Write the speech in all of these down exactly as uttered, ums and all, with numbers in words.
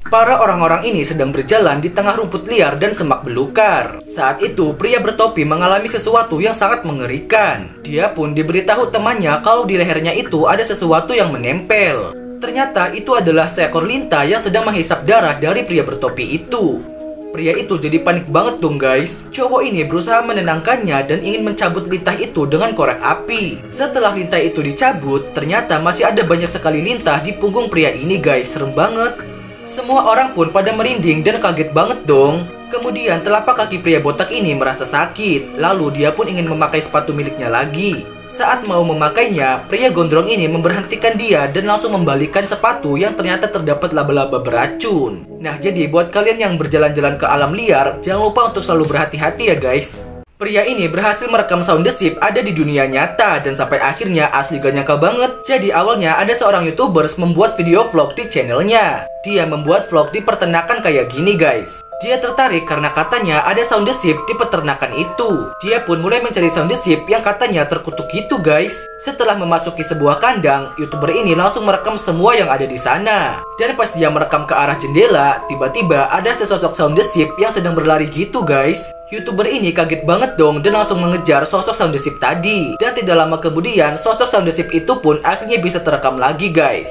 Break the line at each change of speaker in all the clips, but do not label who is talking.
Para orang-orang ini sedang berjalan di tengah rumput liar dan semak belukar. Saat itu, pria bertopi mengalami sesuatu yang sangat mengerikan. Dia pun diberitahu temannya kalau di lehernya itu ada sesuatu yang menempel. Ternyata itu adalah seekor lintah yang sedang menghisap darah dari pria bertopi itu. Pria itu jadi panik banget dong guys. Cowok ini berusaha menenangkannya dan ingin mencabut lintah itu dengan korek api. Setelah lintah itu dicabut, ternyata masih ada banyak sekali lintah di punggung pria ini guys. Serem banget. Semua orang pun pada merinding dan kaget banget dong. Kemudian telapak kaki pria botak ini merasa sakit. Lalu dia pun ingin memakai sepatu miliknya lagi. Saat mau memakainya, pria gondrong ini memberhentikan dia dan langsung membalikan sepatu yang ternyata terdapat laba-laba beracun. Nah, jadi buat kalian yang berjalan-jalan ke alam liar, jangan lupa untuk selalu berhati-hati ya guys. Pria ini berhasil merekam sound the ship ada di dunia nyata dan sampai akhirnya asli gak nyangka banget. Jadi awalnya ada seorang YouTubers membuat video vlog di channelnya. Dia membuat vlog di peternakan kayak gini guys. Dia tertarik karena katanya ada sound the ship di peternakan itu. Dia pun mulai mencari sound the ship yang katanya terkutuk gitu guys. Setelah memasuki sebuah kandang, YouTuber ini langsung merekam semua yang ada di sana. Dan pas dia merekam ke arah jendela, tiba-tiba ada sesosok sound the ship yang sedang berlari gitu guys. YouTuber ini kaget banget dong dan langsung mengejar sosok sound the ship tadi. Dan tidak lama kemudian, sosok sound the ship itu pun akhirnya bisa terekam lagi guys.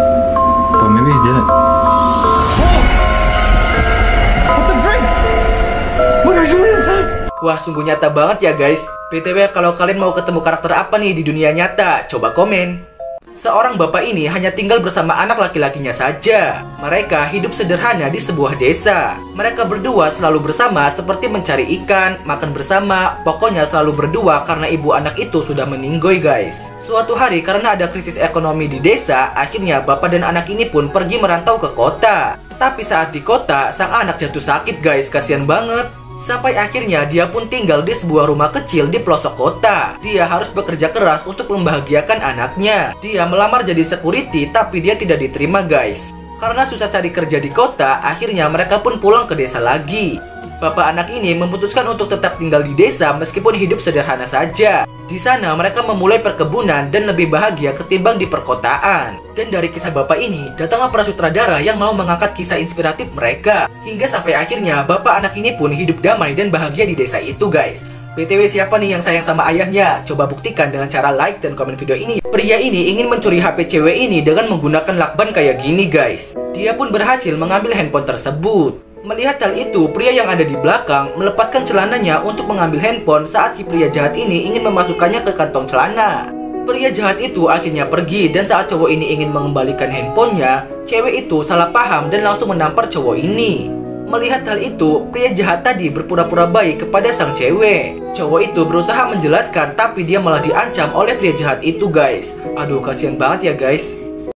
Wah, sungguh nyata banget ya guys. B T W kalau kalian mau ketemu karakter apa nih di dunia nyata, coba komen. Seorang bapak ini hanya tinggal bersama anak laki-lakinya saja. Mereka hidup sederhana di sebuah desa. Mereka berdua selalu bersama seperti mencari ikan, makan bersama. Pokoknya selalu berdua karena ibu anak itu sudah meninggoy guys. Suatu hari karena ada krisis ekonomi di desa, akhirnya bapak dan anak ini pun pergi merantau ke kota. Tapi saat di kota, sang anak jatuh sakit guys, kasihan banget. Sampai akhirnya dia pun tinggal di sebuah rumah kecil di pelosok kota. Dia harus bekerja keras untuk membahagiakan anaknya. Dia melamar jadi security tapi dia tidak diterima guys. Karena susah cari kerja di kota, akhirnya mereka pun pulang ke desa lagi. Bapak anak ini memutuskan untuk tetap tinggal di desa meskipun hidup sederhana saja. Di sana mereka memulai perkebunan dan lebih bahagia ketimbang di perkotaan. Dan dari kisah bapak ini, datanglah para sutradara yang mau mengangkat kisah inspiratif mereka. Hingga sampai akhirnya bapak anak ini pun hidup damai dan bahagia di desa itu guys. B T W siapa nih yang sayang sama ayahnya? Coba buktikan dengan cara like dan komen video ini. Pria ini ingin mencuri H P cewek ini dengan menggunakan lakban kayak gini guys. Dia pun berhasil mengambil handphone tersebut. Melihat hal itu, pria yang ada di belakang melepaskan celananya untuk mengambil handphone saat si pria jahat ini ingin memasukkannya ke kantong celana. Pria jahat itu akhirnya pergi dan saat cowok ini ingin mengembalikan handphonenya, cewek itu salah paham dan langsung menampar cowok ini. Melihat hal itu, pria jahat tadi berpura-pura baik kepada sang cewek. Cowok itu berusaha menjelaskan tapi dia malah diancam oleh pria jahat itu guys. Aduh, kasihan banget ya guys.